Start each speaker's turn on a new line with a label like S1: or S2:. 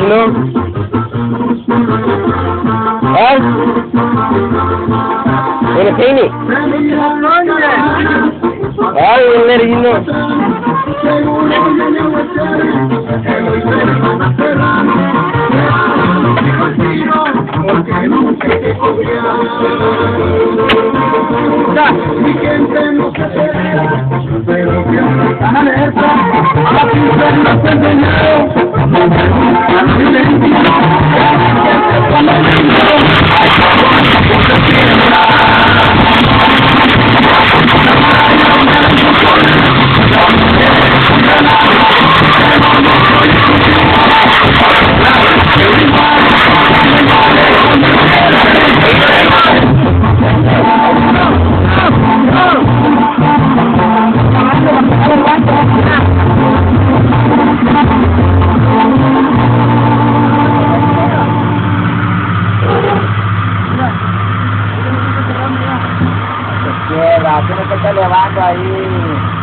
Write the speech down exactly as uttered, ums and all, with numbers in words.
S1: Gino. ¿Ah? ¿Tienes Gino? Ay, el Gino.
S2: Porque nunca te confiaba. Mi gente no se celebra, pero que están alerta a ti se nos enseñó. A la violencia, que se pone el mundo, hay que se quiebra.
S3: Tienes que estar levando ahí.